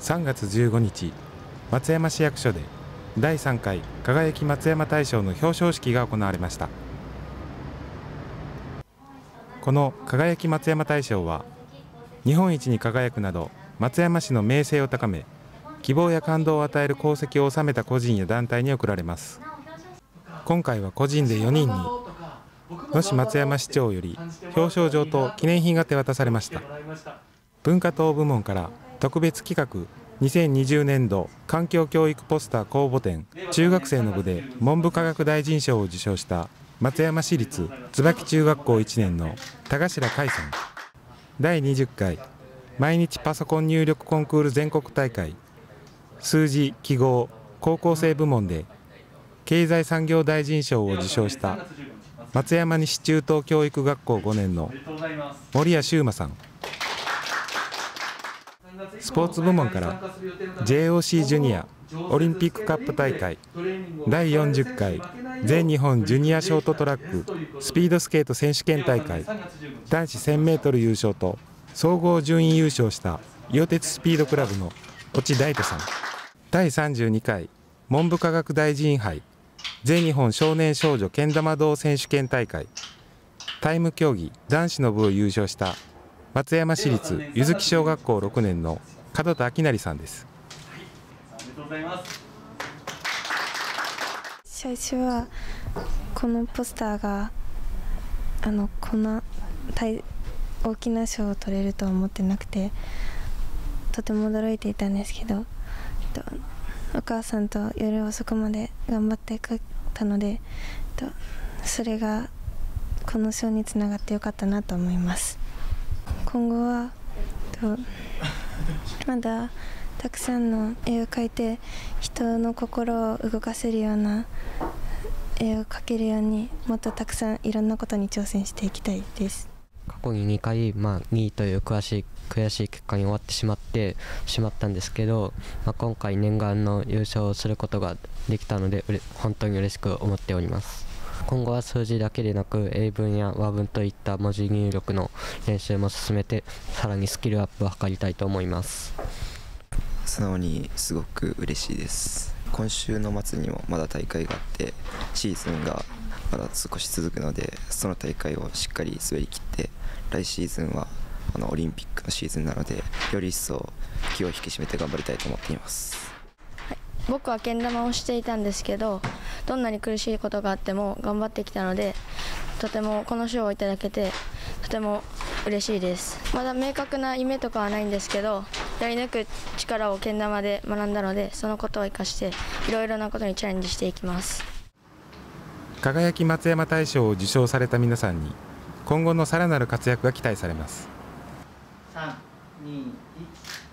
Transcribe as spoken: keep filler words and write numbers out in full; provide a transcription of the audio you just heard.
さんがつじゅうごにち、松山市役所でだいさんかい輝き松山大賞の表彰式が行われました。この輝き松山大賞は、日本一に輝くなど松山市の名声を高め、希望や感動を与える功績を収めた個人や団体に贈られます。今回は個人でよにんに野市松山市長より表彰状と記念品が手渡されました。文化等部門から特別企画にせんにじゅうねんど環境教育ポスター公募展中学生の部で文部科学大臣賞を受賞した松山市立椿中学校いちねんの田頭海さん。だいにじゅっかい毎日パソコン入力コンクール全国大会数字記号高校生部門で経済産業大臣賞を受賞した松山西中等教育学校ごねんの森谷修馬さん。スポーツ部門から ジェイオーシー ジュニアオリンピックカップ大会だいよんじゅっかい全日本ジュニアショートトラックスピードスケート選手権大会男子せんメートル優勝と総合順位優勝した伊予鉄スピードクラブの越智大斗さん。だいさんじゅうにかい文部科学大臣杯全日本少年少女けん玉道選手権大会タイム競技男子の部を優勝した松山市立柚木小学校ろくねんの門田明成さんです。 最初はこのポスターがあのこんな大大きな賞を取れるとは思ってなくてとても驚いていたんですけど、お母さんと夜遅くまで頑張って描いたので、それがこの賞につながってよかったなと思います。今後はまだたくさんの絵を描いて人の心を動かせるような絵を描けるようにもっとたくさんいろんなことに挑戦していきたいです。 過去ににかい、まあ、にいという悔しい悔しい結果に終わってしまってしまったんですけど、まあ、今回念願の優勝をすることができたので本当に嬉しく思っております。今後は数字だけでなく英文や和文といった文字入力の練習も進めてさらにスキルアップを図りたいと思います。 素直にすごく嬉しいです。今週の末にもまだ大会があってシーズンがまだ少し続くので、その大会をしっかり滑り切って来シーズンはあのオリンピックのシーズンなのでより一層気を引き締めて頑張りたいと思っています。 はい、僕はけん玉をしていたんですけど、どんなに苦しいことがあっても頑張ってきたので、とてもこの賞をいただけてとても嬉しいです。まだ明確な夢とかはないんですけど、やり抜く力をけん玉で学んだので、そのことを生かしていろいろなことにチャレンジしていきます。 輝き松山大賞を受賞された皆さんに今後のさらなる活躍が期待されます。 さん、に、いち